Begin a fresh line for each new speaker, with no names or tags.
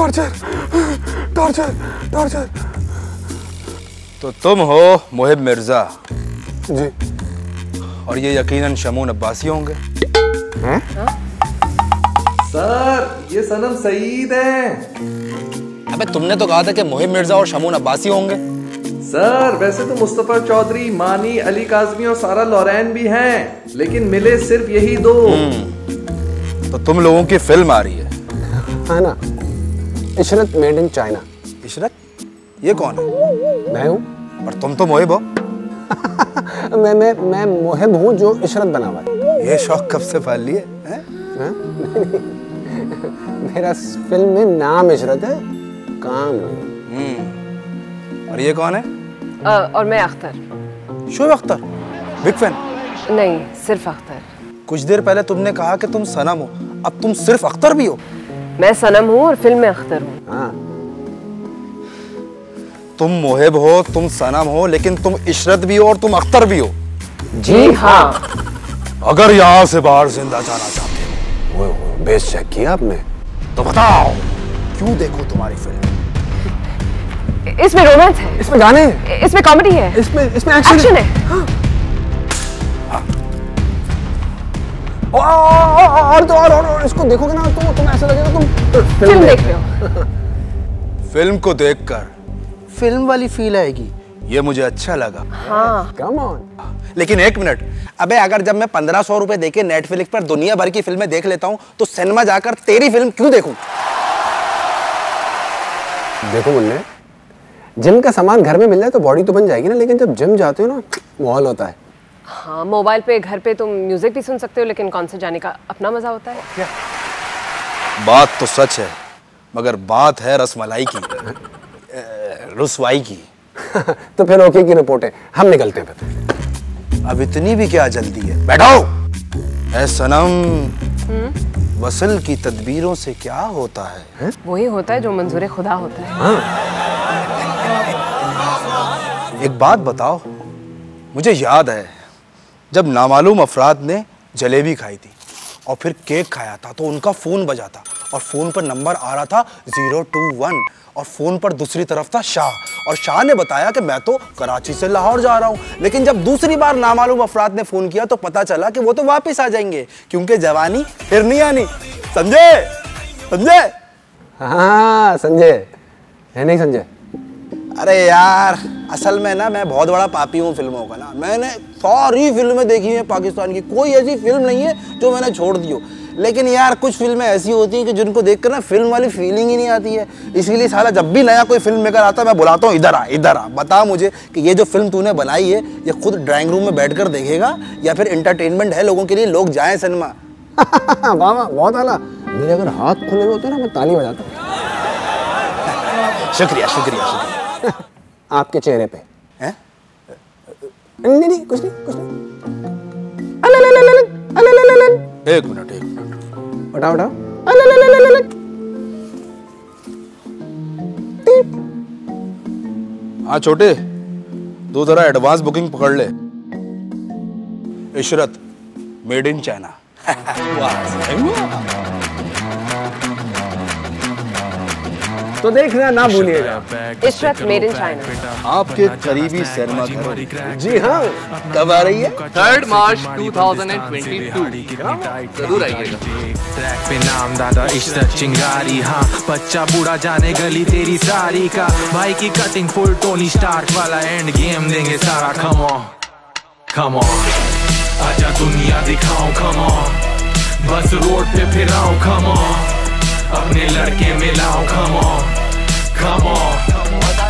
Torture torture torture.
तो तुम हो मोहिब मिर्जा
जी,
और ये यकीनन शमून अब्बासी होंगे।
हैं?
सर ये सनम सईद है।
अबे तुमने तो कहा था कि मोहिब मिर्जा और शमून अब्बासी होंगे।
सर वैसे तो मुस्तफा चौधरी, मानी, अली काजमी और सारा लॉरेन भी हैं, लेकिन मिले सिर्फ यही दो।
तो तुम लोगों की फिल्म आ रही है
ना? Ishrat made in China.
Ishrat? ये कौन है?
मैं हूँ।
और तुम तो मोहिब हो।
मैं मोहिब हूँ जो इशरत बना हुआ है।
ये शौक कब से पाल लिए हैं?
मेरा फिल्म में नाम इशरत है, काम नहीं।
और ये कौन है?
और मैं अख्तर।
Shoaib Akhtar, big fan.
नहीं, सिर्फ अख्तर।
कुछ देर पहले तुमने कहा कि तुम सनम हो, अब तुम सिर्फ अख्तर भी हो।
मैं सनम हूँ और फिल्म में अख्तर हूँ।
हाँ।
तुम मोहिब हो, तुम सनम हो, लेकिन तुम इशरत भी हो और तुम अख्तर भी हो।
जी हाँ।
अगर यहाँ से बाहर जिंदा जाना चाहते हो,
बेस चेक किया आपने?
तो बताओ क्यों देखो तुम्हारी फिल्म?
इसमें रोमांस है,
इसमें गाने हैं,
इसमें कॉमेडी है,
इसमें एक्शन
है।
हाँ। और इसको देखोगे ना तो तुम ऐसा लगेगा तुम
फिल्म देख रहे हो।
फिल्म को देखकर फिल्म वाली फील आएगी, ये मुझे अच्छा लगा।
हाँ।
Come on.
लेकिन एक मिनट, अबे अगर जब मैं 1500 रुपए देके नेटफ्लिक्स पर दुनिया भर की फिल्में देख लेता हूँ तो सिनेमा जाकर तेरी फिल्म क्यों देखूं?
देखो मुन्ने, जिम का सामान घर में मिल जाए तो बॉडी तो बन जाएगी ना, लेकिन जब जिम जाते हो ना माहौल होता है।
हाँ, मोबाइल पे घर पे तुम म्यूजिक भी सुन सकते हो, लेकिन कॉन्सर्ट जाने का अपना मजा होता है।
क्या?
बात तो सच है, मगर बात है रसमलाई की, रुसवाई की।
तो फिर ओके की रिपोर्ट है, हम निकलते हैं फिर।
अब इतनी भी क्या जल्दी है? बैठो। ऐ सनम, वसल की तदबीरों से क्या होता है?
वही होता है जो मंजूर खुदा होता है।
हाँ।
एक बात बताओ, मुझे याद है जब नामालूम अफराद ने जलेबी खाई थी और फिर केक खाया था तो उनका फोन बजा था और फोन पर नंबर आ रहा था 021 और फोन पर दूसरी तरफ था शाह, और शाह ने बताया कि मैं तो कराची से लाहौर जा रहा हूं। लेकिन जब दूसरी बार नामालूम अफराद ने फोन किया तो पता चला कि वो तो वापस आ जाएंगे, क्योंकि जवानी फिर नहीं आनी। संजय, संजय।
हाँ संजय है, नहीं संजय?
अरे यार, असल में ना मैं बहुत बड़ा पापी हूँ फिल्मों का ना। मैंने सारी फिल्में देखी हैं पाकिस्तान की, कोई ऐसी फिल्म नहीं है जो मैंने छोड़ दी हो। लेकिन यार कुछ फिल्में ऐसी होती हैं कि जिनको देखकर ना फिल्म वाली फीलिंग ही नहीं आती है। इसीलिए साला जब भी नया कोई फिल्म मेकर आता है मैं बुलाता हूँ, इधर आ इधर आ, बता मुझे कि ये जो फिल्म तूने बनाई है ये खुद ड्राइंग रूम में बैठकर देखेगा या फिर एंटरटेनमेंट है लोगों के लिए, लोग जाएं सिनेमा।
वाह वाह, बहुत आला। मेरे अगर हाथ खुले हुए होते ना मैं ताली बजाता।
शुक्रिया शुक्रिया शुक्रिया।
आपके चेहरे पे
हैं?
नहीं नहीं, कुछ नहीं कुछ नहीं।
एक मिनट
उठाओ उठाओ।
हाँ छोटे, तू जरा एडवांस बुकिंग पकड़ ले। Ishrat made in China.
तो देखना ना भूलिएगा।
इशरत मेड इन चाइना
आपके करीबी सिनेमा घर।
जी हाँ।
कब आ रही है?
3 मार्च 2022। जरूर आइएगा।
ट्रैक पे नाम दादा इशरत चिंगारी, हाँ बच्चा बूढ़ा जाने गली तेरी सारी का, भाई की कटिंग फुल टोनी स्टार्क वाला, एंड गेम देंगे सारा। कम ऑन कम ऑन, आजा दुनिया दिखाऊं, कम ऑन बस रोड पे फिराऊं, कम ऑन अपने लड़के मिलाऊं, कम ऑन कम ऑन।